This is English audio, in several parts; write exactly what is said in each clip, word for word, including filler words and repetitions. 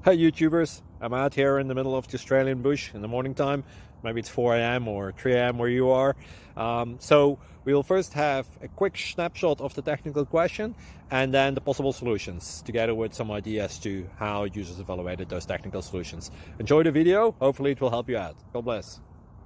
Hi YouTubers, I'm out here in the middle of the Australian bush in the morning time. Maybe it's four A M or three A M where you are. Um, so we will first have a quick snapshot of the technical question and then the possible solutions, together with some ideas to how users evaluated those technical solutions. Enjoy the video, hopefully it will help you out. God bless.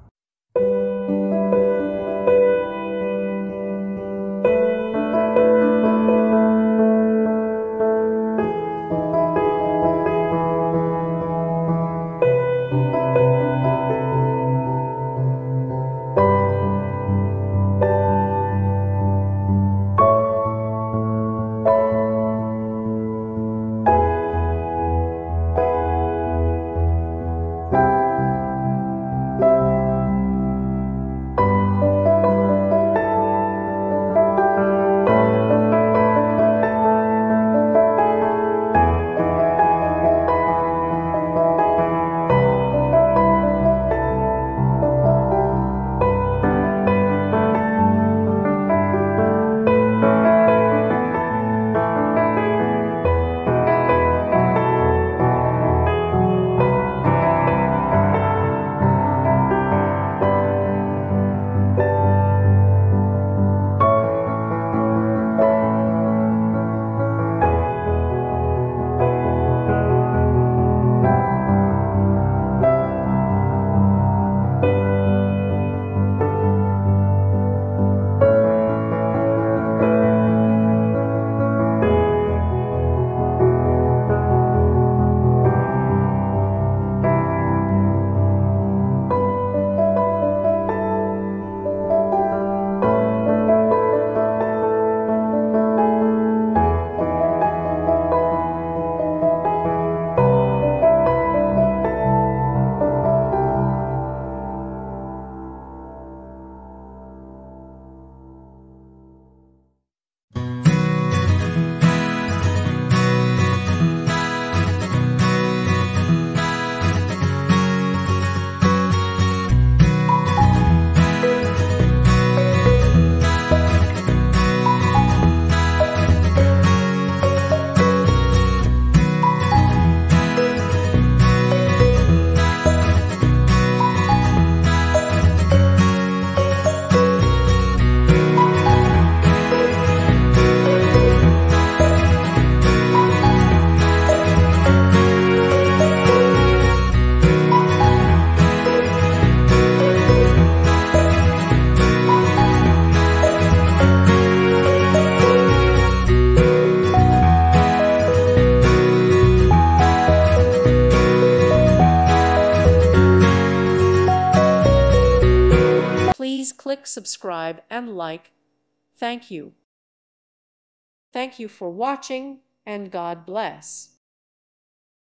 Please click subscribe and like. Thank you. Thank you for watching, and God bless.